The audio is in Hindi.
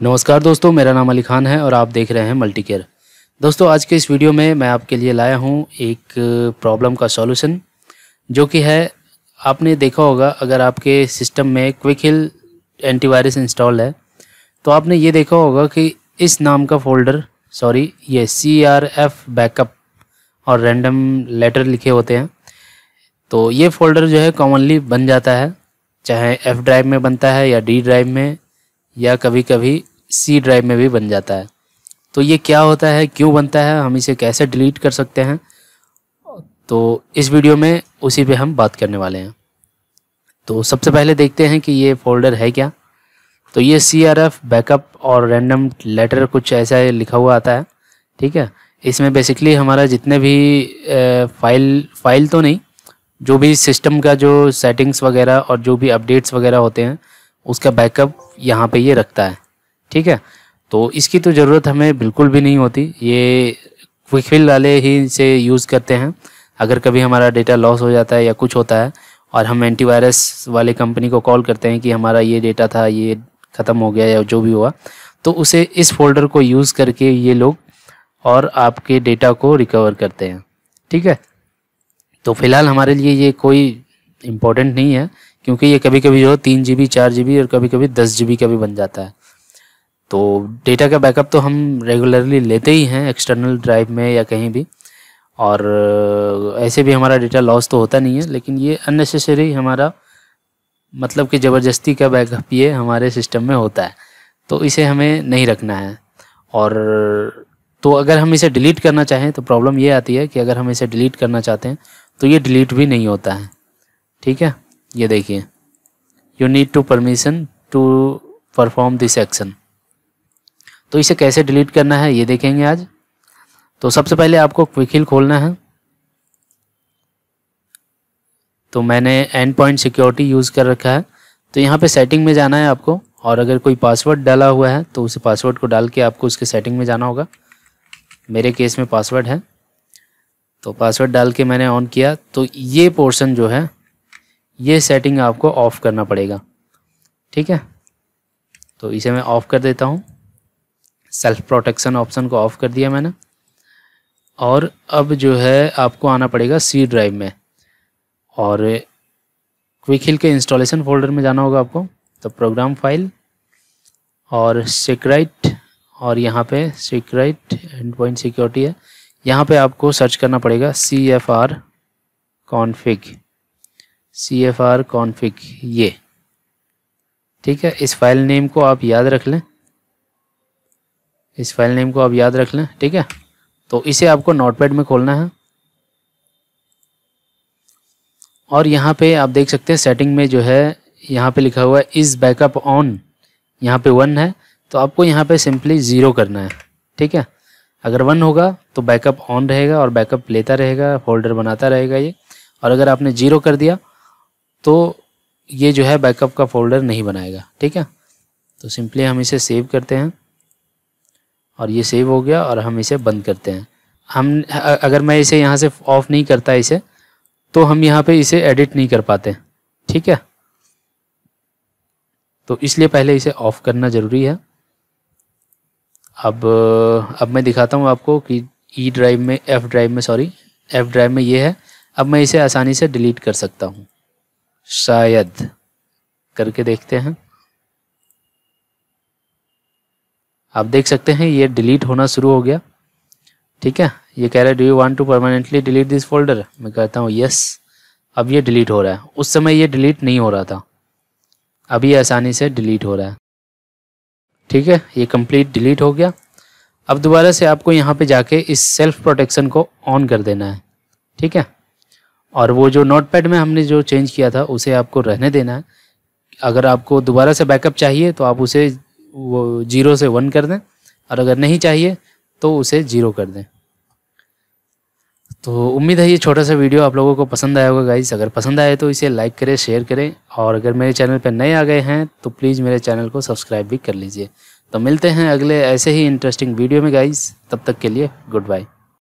नमस्कार दोस्तों, मेरा नाम अली खान है और आप देख रहे हैं मल्टी केयर। दोस्तों, आज के इस वीडियो में मैं आपके लिए लाया हूं एक प्रॉब्लम का सॉल्यूशन, जो कि है, आपने देखा होगा अगर आपके सिस्टम में QuickHeal एंटीवायरस इंस्टॉल है तो आपने ये देखा होगा कि इस नाम का फोल्डर, ये CRF बैकअप और रैंडम लेटर लिखे होते हैं। तो ये फोल्डर जो है कॉमनली बन जाता है, चाहे F ड्राइव में बनता है या D ड्राइव में या कभी कभी C ड्राइव में भी बन जाता है। तो ये क्या होता है, क्यों बनता है, हम इसे कैसे डिलीट कर सकते हैं, तो इस वीडियो में उसी पे हम बात करने वाले हैं। तो सबसे पहले देखते हैं कि ये फोल्डर है क्या। तो ये CRF बैकअप और रैंडम लेटर कुछ ऐसा लिखा हुआ आता है, ठीक है। इसमें बेसिकली हमारा जितने भी फाइल तो नहीं, जो भी सिस्टम का जो सेटिंग्स वगैरह और जो भी अपडेट्स वगैरह होते हैं उसका बैकअप यहाँ पे ये रखता है, ठीक है। तो इसकी तो ज़रूरत हमें बिल्कुल भी नहीं होती, ये QuickHeal वाले ही इसे यूज़ करते हैं। अगर कभी हमारा डेटा लॉस हो जाता है या कुछ होता है और हम एंटीवायरस वाले कंपनी को कॉल करते हैं कि हमारा ये डेटा था, ये ख़त्म हो गया या जो भी हुआ, तो उसे इस फोल्डर को यूज़ करके ये लोग और आपके डेटा को रिकवर करते हैं, ठीक है। तो फ़िलहाल हमारे लिए ये कोई इम्पोर्टेंट नहीं है, क्योंकि ये कभी कभी जो 3 GB 4 GB और कभी कभी 10 GB का भी बन जाता है। तो डेटा का बैकअप तो हम रेगुलरली लेते ही हैं एक्सटर्नल ड्राइव में या कहीं भी, और ऐसे भी हमारा डेटा लॉस तो होता नहीं है, लेकिन ये अननेसेसरी हमारा मतलब कि ज़बरदस्ती का बैकअप ये हमारे सिस्टम में होता है, तो इसे हमें नहीं रखना है। और तो अगर हम इसे डिलीट करना चाहें तो प्रॉब्लम ये आती है कि अगर हम इसे डिलीट करना चाहते हैं तो ये डिलीट भी नहीं होता है, ठीक है। ये देखिए, you need to permission to perform this action. तो इसे कैसे डिलीट करना है ये देखेंगे आज। तो सबसे पहले आपको QuickHeal खोलना है। तो मैंने एंड पॉइंट सिक्योरिटी यूज़ कर रखा है। तो यहाँ पे सेटिंग में जाना है आपको, और अगर कोई पासवर्ड डाला हुआ है तो उस पासवर्ड को डाल के आपको उसके सेटिंग में जाना होगा। मेरे केस में पासवर्ड है, तो पासवर्ड डाल के मैंने ऑन किया। तो ये पोर्शन जो है, ये सेटिंग आपको ऑफ़ करना पड़ेगा, ठीक है। तो इसे मैं ऑफ़ कर देता हूँ। सेल्फ प्रोटेक्शन ऑप्शन को ऑफ़ कर दिया मैंने। और अब जो है आपको आना पड़ेगा C ड्राइव में, और QuickHeal के इंस्टॉलेशन फोल्डर में जाना होगा आपको। तो प्रोग्राम फाइल और सिक्योरिटी, और यहाँ पे सिक्योरिटी एंड पॉइंट सिक्योरिटी है, यहाँ पे आपको सर्च करना पड़ेगा cfr-config ये, ठीक है। इस फाइल नेम को आप याद रख लें, ठीक है। तो इसे आपको नोटपैड में खोलना है, और यहाँ पे आप देख सकते हैं सेटिंग में जो है, यहाँ पे लिखा हुआ है इज़ बैकअप ऑन, यहाँ पे 1 है, तो आपको यहाँ पे सिंपली 0 करना है, ठीक है। अगर 1 होगा तो बैकअप ऑन रहेगा और बैकअप लेता रहेगा, फोल्डर बनाता रहेगा ये। और अगर आपने 0 कर दिया तो ये जो है बैकअप का फोल्डर नहीं बनाएगा, ठीक है। तो सिंपली हम इसे सेव करते हैं, और ये सेव हो गया, और हम इसे बंद करते हैं। अगर मैं इसे यहाँ से ऑफ़ नहीं करता इसे, तो हम यहाँ पे इसे एडिट नहीं कर पाते, ठीक है। तो इसलिए पहले इसे ऑफ़ करना ज़रूरी है। अब मैं दिखाता हूँ आपको कि F ड्राइव में ये है। अब मैं इसे आसानी से डिलीट कर सकता हूँ, शायद करके देखते हैं। आप देख सकते हैं ये डिलीट होना शुरू हो गया, ठीक है। ये कह रहा है do you want to permanently delete this folder. मैं कहता हूँ यस। अब ये डिलीट हो रहा है, उस समय ये डिलीट नहीं हो रहा था, अभी ये आसानी से डिलीट हो रहा है, ठीक है। ये कंप्लीट डिलीट हो गया। अब दोबारा से आपको यहाँ पे जाके इस सेल्फ प्रोटेक्शन को ऑन कर देना है, ठीक है। और वो जो नोटपैड में हमने जो चेंज किया था उसे आपको रहने देना है। अगर आपको दोबारा से बैकअप चाहिए तो आप उसे 0 से 1 कर दें, और अगर नहीं चाहिए तो उसे 0 कर दें। तो उम्मीद है ये छोटा सा वीडियो आप लोगों को पसंद आया होगा गाइस। अगर पसंद आए तो इसे लाइक करें, शेयर करें, और अगर मेरे चैनल पर नए आ गए हैं तो प्लीज़ मेरे चैनल को सब्सक्राइब भी कर लीजिए। तो मिलते हैं अगले ऐसे ही इंटरेस्टिंग वीडियो में गाइस, तब तक के लिए गुड बाय।